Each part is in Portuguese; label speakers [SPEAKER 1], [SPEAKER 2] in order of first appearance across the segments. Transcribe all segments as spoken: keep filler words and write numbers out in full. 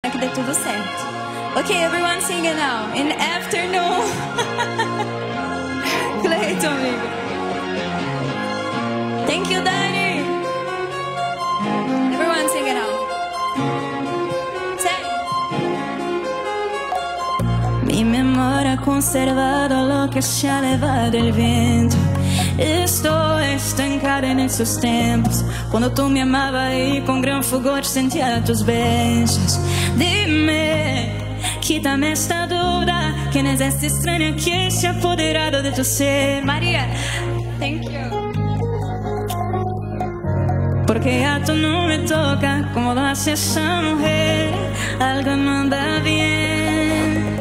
[SPEAKER 1] que dê tudo certo. Ok, everyone sing it now. In afternoon. Cleiton, amigo. Thank you, Dani. Everyone sing it now. Say. Mi memoria conservado lo que se ha levado el viento. Estoy estancada en esos tiempos cuando tú me amabas y con gran fulgor sentía tus besos. Dime, quítame esta duda, ¿quién es esta extraña que se ha apoderado de tu ser? María, thank you. Porque ya tú no me toca como lo hace esa mujer, algo no anda bien.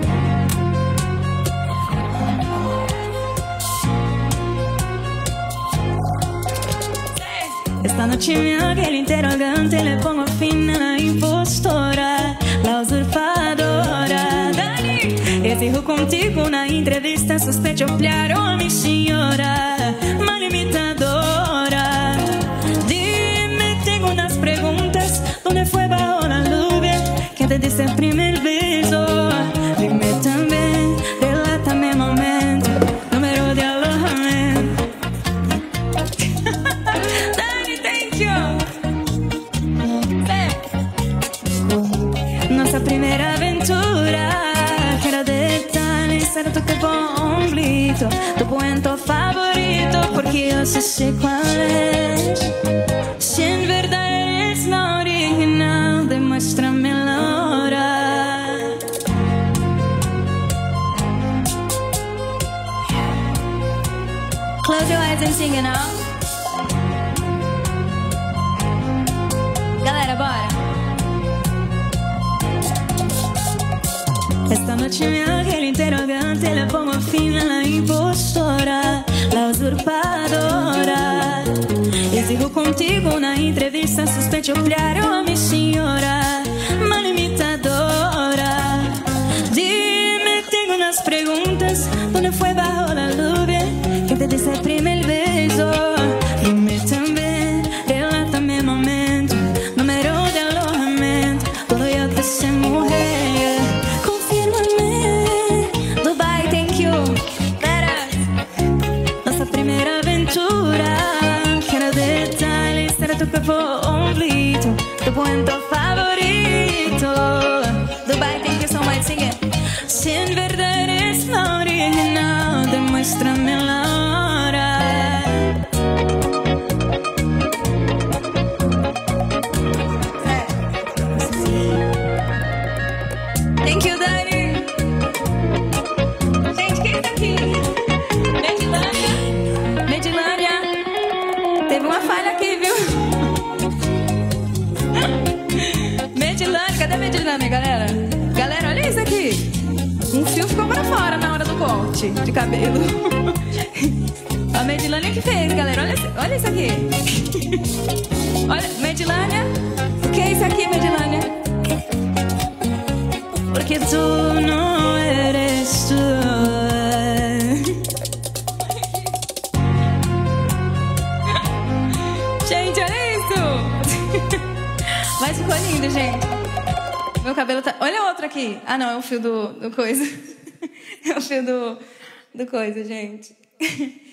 [SPEAKER 1] Esta noche me hago el interrogante, le pongo fin a la impostora, la usurpadora. Dani, exijo contigo una entrevista, sospecho claro a mi señora, mal imitadora. Dime, tengo unas preguntas, ¿dónde fue bajo la lluvia? ¿Quién te dice el primer beso? Dime también, relátame el momento, número de alojamiento. Nossa primeira aventura, quero detalhes, era tu teu omblito, tu cuento favorito, porque eu sei qual es. Si en verdad eres la original, demuéstramelo ahora. Close your eyes and sing it now. Galera, bora! Esta noche me hago el interrogante, le pongo fin a la impostora, la usurpadora. Exijo contigo una entrevista, sospecho claro a mi señora, mal imitadora. Dime, tengo unas preguntas, ¿dónde fue bajo la lluvia? ¿Quién te dice el primer beso? Dime también, relátame el momento, número de alojamiento, todo yo te sé, mujer. Quiero detalles, era tu cuerpo omblito, tu cuento favorito. Dubai, thank you so much, sing it. Si en verdad eres la original, demuéstramelo ahora. Thank you, Dani. Gente, quem tá aqui? Medilânia, teve uma falha aqui, viu? Medilânia, cadê a Medilânia, galera? Galera, olha isso aqui. Um fio ficou pra fora na hora do corte de cabelo. A Medilânia que fez, galera. Olha, olha isso aqui. Olha, Medilânia. O que é isso aqui, Medilânia? Porque tu não eres tu. Gente, olha isso! Mas ficou lindo, gente. Meu cabelo tá... Olha outro aqui. Ah, não, é o fio do, do coisa. É o fio do, do coisa, gente.